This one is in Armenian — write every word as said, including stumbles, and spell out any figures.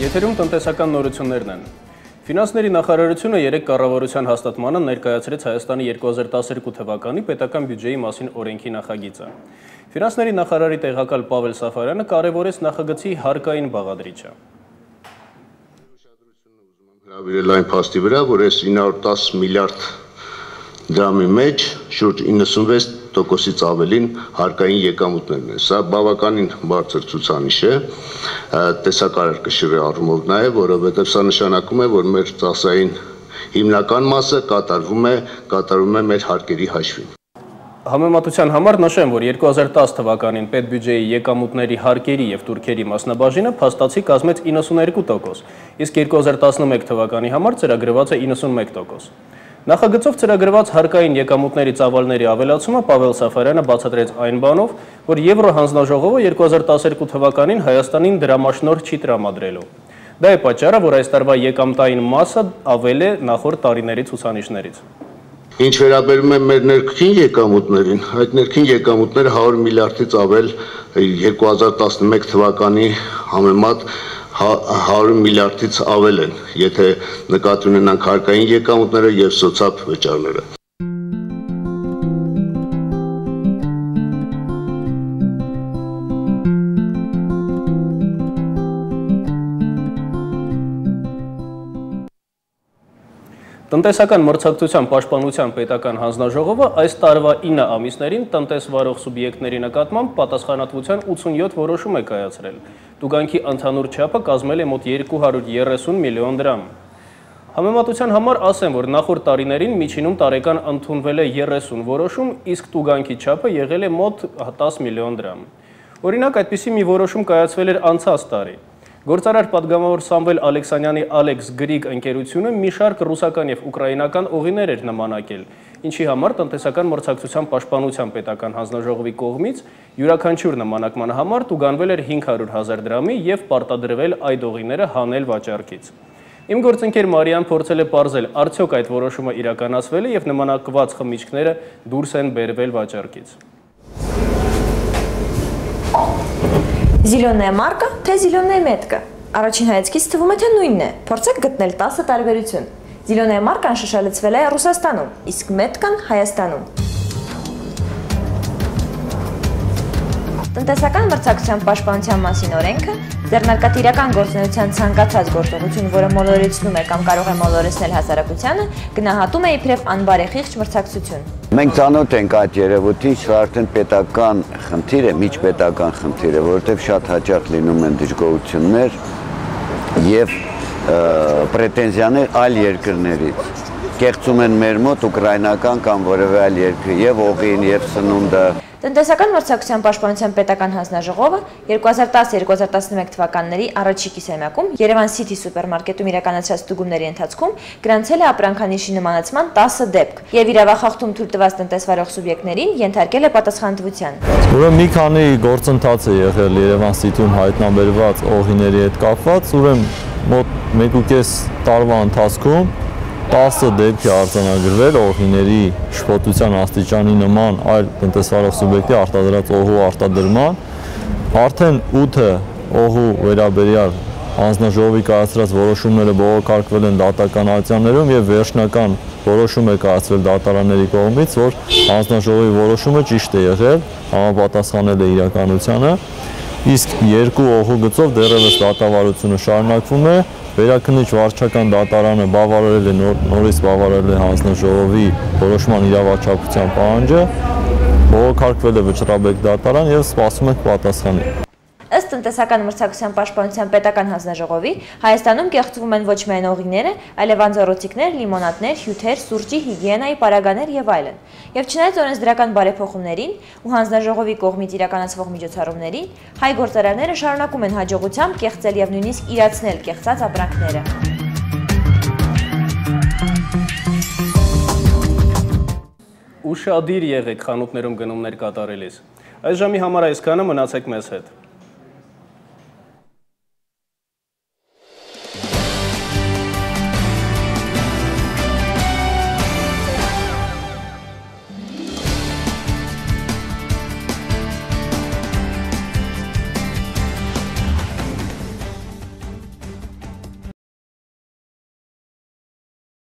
Եթերում տնտեսական նորություններն են։ Ֆինանսների նախարարությունը երեք կառավարության հաստատմանը ներկայացրեց Հայաստանի երկու հազար տասներկու թվականի պետական բյուջեի մասին օրենքի նախագիծը։ Ֆինանսների նախարարի տեղակալ Պավել Սաֆարյանը կարևորեց նախագծի հարկային բաղադրիչը։ Հրավիրել այն փաստի վրա, որ այս ինը հարյուր տասը միլիարդ դրամի մեջ շուրջ իննսունվեց տոկոսից ավելին հարկային եկամուտներն են։ Սա բավականին բարձր ցուցանիշ է, տեսակարար կշռի առումով նաև, որովհետև սա նշանակում է, որ մեր ծախսային հիմնական մասը կատարվում է, կատարվում է մեր հարկերի հաշվին։ Համեմատության համար նշեմ, որ երկու հազար տասը թվականին պետբյուջեի եկամուտների հարկերի եւ տուրքերի մասնաբաժինը փաստացի կազմեց իննսուներկու տոկոս, իսկ երկու հազար տասնմեկ թվականի համար ծրագրված է իննսունմեկ տոկոս։ Նախագծով ծրագրված հարկային եկամուտների ծավալների ավելացումը Պավել Սաֆարյանը բացատրեց այն բանով, որ Եվրո հանձնաժողովը երկու հազար տասներկու թվականին Հայաստանին դրամաշնորհ չի տրամադրելու։ Դա է պատճառը, որ այս տարվա եկամտային մասը ավել է նախորդ տարիների ցուցանիշներից։ Ինչ վերաբերում է մեր ներքին եկամուտներին, այդ ներքին եկամուտները հարյուր միլիարդից ավել երկու հազար տասնմեկ թվականի համեմատ հարյուր միլիարդից ավել են, եթե նկատի ունենանք հարկային եկամուտները եւ սոցիալ վճարները։ Տնտեսական մրցակցության պաշտպանության պետական հանձնաժողովը այս տարվա ինը ամիսներին տնտեսվարող սուբյեկտների նկատմամբ պատասխանատվության ութսունյոթ որոշում է կայացրել։ Տուգանքի ընդհանուր չափը կազմել է մոտ երկու հարյուր երեսուն միլիոն դրամ։ Համեմատության համար ասեմ, որ նախորդ տարիներին միջինում տարեկան ընդունվել է երեսուն որոշում, իսկ տուգանքի չափը եղել է մոտ տասը միլիոն դրամ։ Օրինակ, այդպիսի մի որոշում կայացվել էր անցած տարի։ Գործարար պատգամավոր Սամվել Ալեքսանյանի Alex Greek ընկերությունը մի շարք ռուսական եւ ուկրաինական օղիներ էր նմանակել, ինչի համար տնտեսական մրցակցության պաշտպանության պետական հանձնաժողովի կողմից յուրաքանչյուր նմանակման համար տուգանվել էր հինգ հարյուր հազար դրամի եւ պարտադրվել այդ օղիները հանել վաճառքից։ Իմ գործընկեր Մարիան փորձել է պարզել, արդյոք այդ որոշումը իրականացվել է եւ նմանակված խմիչքները դուրս են բերվել վաճառքից։ Զիլոնե մարկը, թե զիլոնե մետկը։ Առաջին հայացքից թվում է, թե նույնն է, փորձեք գտնել տասը տարբերություն։ Զիլոնե մարկան շշալցվել է Ռուսաստանում, իսկ մետկան Հայաստանում։ Տնտեսական մրցակցության պաշտպանության մասին օրենքը ձեռնարկատիրական գործունեության ցանկացած գործողություն, որը մոլորեցնում է կամ կարող է մոլորեցնել հասարակությանը, գնահատում է իբրև անբարեխիղճ մրցակցություն։ Մենք ծանոթ ենք այդ երևույթին, սա արդեն պետական խնդիր է, միջպետական խնդիր է, որովհետև շատ հաճախ լինում են դժգոհություններ եւ պրետենզիաներ այլ երկրներից։ Կեղծում են մեր մոտ ուկրաինական կամ որևէ այլ երկրի եւ օղին եւ սնունդը։ Տնտեսական մրցակցության պաշտպանության պետական հանձնաժողովը երկու հազար տասը երկու հազար տասնմեկ թվականների առաջին կիսամյակում Երևան City սուպերմարկետում իրականացրած ստուգումների ընթացքում գրանցել է ապրանքանիշի նմանացման տասը դեպք եւ իրավախախտում թույլ տված տնտեսվարող սուբյեկտներին ենթարկել է պատասխանատվության։ Ուրեմն մի քանի գործընթաց է եղել Երևան City-ում հայտնաբերված օղիների հետ կապված, ուրեմն մոտ մեկ ու կես տարվա ընթացքում տասը դեպք է արձանագրվել օղիների շփոթության աստիճանի նման այլ տնտեսվարող սուբյեկտի արտադրած օղու արտադրման, արդեն ութը օղու վերաբերյալ հանձնաժողովի կայացրած որոշումները բողոքարկվել են դատական ակցիաներում եւ վերջնական որոշում է կայացվել դատարանների կողմից, որ հանձնաժողովի որոշումը ճիշտ է եղել, համապատասխանել է իրականությանը, իսկ երկու օղու գծով դեռևս դատավարությունը շարունակվում է։ Վերաքննիչ վարչական դատարանը բավարարել է նորից բավարարել է հանձնաժողովի որոշման իրավաչափության պահանջը, բողոքարկվել է Վճռաբեկ դատարան եւ սպասում ենք պատասխանի։ Ըստ տնտեսական մրցակցության պաշտպանության պետական հանձնաժողովի Հայաստանում կեղծվում են ոչ միայն օղիները, այլև անձեռոցիկներ, լիմոնադներ, հյութեր, սուրճի, հիգիենայի պարագաներ եւ այլն։ Եվ չնայած օրենսդրական բարեփոխումներին ու հանձնաժողովի կողմից իրականացվող միջոցառումներին, հայ գործարարները շարունակում են հաջողությամբ կեղծել եւ նույնիսկ իրացնել կեղծած ապրանքները։ Ուշադիր եղեք խանութներում գնումներ կատարելիս։ Այս ժամի համար այսքանը, մնացեք մեզ հետ։